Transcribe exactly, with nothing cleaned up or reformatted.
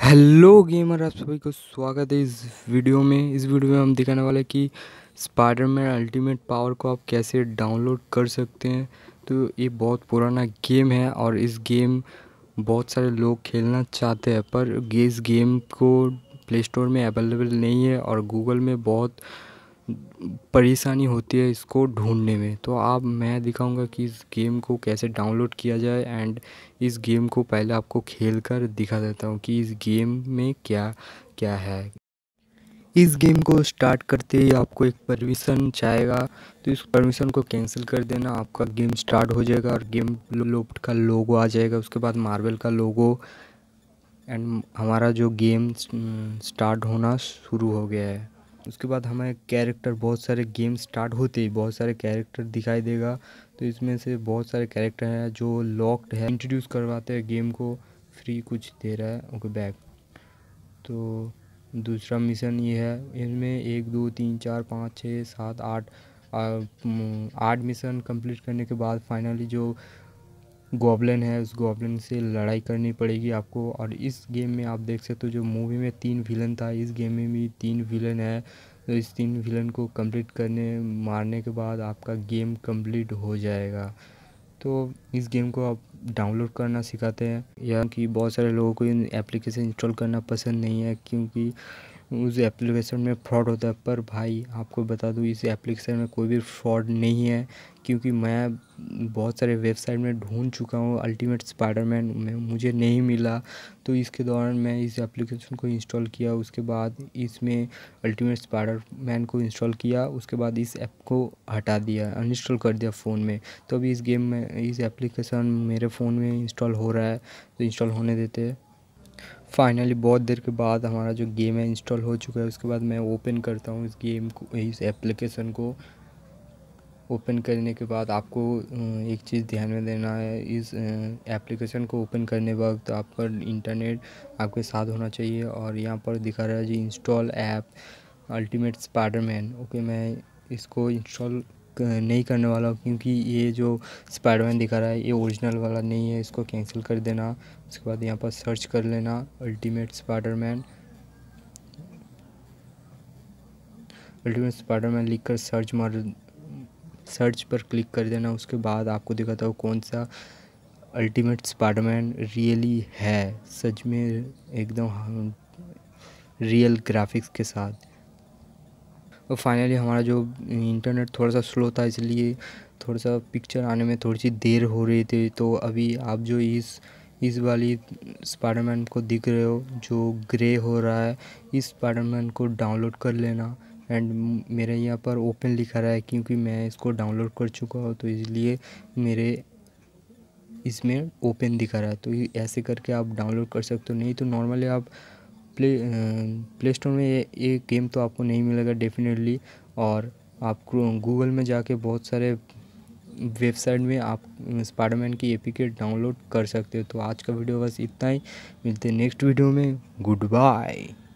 Hello gamer, आप सभी को स्वागत है इस वीडियो में। इस वीडियो में हम दिखाने वाले हैं कि स्पाइडरमैन अल्टीमेट पावर को आप कैसे डाउनलोड कर सकते हैं। तो ये बहुत पुराना गेम है और इस गेम बहुत सारे लोग खेलना चाहते हैं, पर इस गेम को प्ले स्टोर में अवेलेबल नहीं है और गूगल में बहुत परेशानी होती है इसको ढूंढने में। तो आप मैं दिखाऊंगा कि इस गेम को कैसे डाउनलोड किया जाए एंड इस गेम को पहले आपको खेल कर दिखा देता हूँ कि इस गेम में क्या क्या है। इस गेम को स्टार्ट करते ही आपको एक परमिशन चाहेगा, तो इस परमिशन को कैंसिल कर देना, आपका गेम स्टार्ट हो जाएगा और गेम लोड का लोगो आ जाएगा। उसके बाद मार्वल का लोगो एंड हमारा जो गेम स्टार्ट होना शुरू हो गया है। उसके बाद हमें कैरेक्टर, बहुत सारे गेम स्टार्ट होते ही बहुत सारे कैरेक्टर दिखाई देगा। तो इसमें से बहुत सारे कैरेक्टर हैं जो लॉक्ड है, इंट्रोड्यूस करवाते हैं गेम को, फ्री कुछ दे रहा है। Okay back. तो दूसरा मिशन ये है, इसमें एक दो तीन चार पाँच छः सात आठ आठ मिशन कंप्लीट करने के बाद फाइनली जो गॉब्लिन है उस गॉब्लिन से लड़ाई करनी पड़ेगी आपको। और इस गेम में आप देख सकते हो जो मूवी में तीन विलन था, इस गेम में भी तीन विलन है। तो इस तीन विलन को कंप्लीट करने मारने के बाद आपका गेम कंप्लीट हो जाएगा। तो इस गेम को आप डाउनलोड करना सिखाते हैं, या कि बहुत सारे लोगों को एप्लीकेशन इंस्टॉल करना पसंद नहीं है क्योंकि उस एप्लीकेशन में फ्रॉड होता है। पर भाई आपको बता दूं, इस एप्लीकेशन में कोई भी फ्रॉड नहीं है, क्योंकि मैं बहुत सारे वेबसाइट में ढूंढ चुका हूँ अल्टीमेट स्पाइडरमैन में, मुझे नहीं मिला। तो इसके दौरान मैं इस एप्लीकेशन को इंस्टॉल किया, उसके बाद इसमें अल्टीमेट स्पाइडरमैन को इंस्टॉल किया, उसके बाद इस ऐप को हटा दिया, अनइंस्टॉल कर दिया फ़ोन में। तो अभी इस गेम में इस एप्लीकेशन मेरे फ़ोन में इंस्टॉल हो रहा है, तो इंस्टॉल होने देते हैं। फाइनली बहुत देर के बाद हमारा जो गेम है इंस्टॉल हो चुका है। उसके बाद मैं ओपन करता हूँ इस गेम को, इस एप्लीकेशन को। ओपन करने के बाद आपको एक चीज़ ध्यान में देना है, इस एप्लीकेशन को ओपन करने वक्त आप पर इंटरनेट आपके साथ होना चाहिए। और यहाँ पर दिखा रहा है जी install app ultimate spiderman. Okay, मैं इसको इंस्टॉल नहीं करने वाला हूँ क्योंकि ये जो स्पाइडरमैन दिखा रहा है ये ओरिजिनल वाला नहीं है, इसको कैंसिल कर देना। उसके बाद यहाँ पर सर्च कर लेना अल्टीमेट स्पाइडरमैन। अल्टीमेट स्पाइडरमैन लिख कर सर्च मार सर्च पर क्लिक कर देना। उसके बाद आपको दिखाता हूँ कौन सा अल्टीमेट स्पाइडरमैन रियली है, सच में एकदम रियल ग्राफिक्स के साथ। और फाइनली हमारा जो इंटरनेट थोड़ा सा स्लो था, इसलिए थोड़ा सा पिक्चर आने में थोड़ी सी देर हो रही थी। तो अभी आप जो इस इस वाली स्पाइडरमैन को दिख रहे हो जो ग्रे हो रहा है, इस स्पाइडरमैन को डाउनलोड कर लेना। एंड मेरे यहाँ पर ओपन लिखा रहा है क्योंकि मैं इसको डाउनलोड कर चुका हूँ, तो इसलिए मेरे इसमें ओपन दिखा रहा है। तो ऐसे करके आप डाउनलोड कर सकते हो। नहीं तो नॉर्मली आप प्ले प्ले स्टोर में ये ये गेम तो आपको नहीं मिलेगा डेफिनेटली। और आप गूगल में जाके बहुत सारे वेबसाइट में आप स्पाइडरमैन की एपीके डाउनलोड कर सकते हो। तो आज का वीडियो बस इतना ही, मिलते हैं नेक्स्ट वीडियो में। Good bye.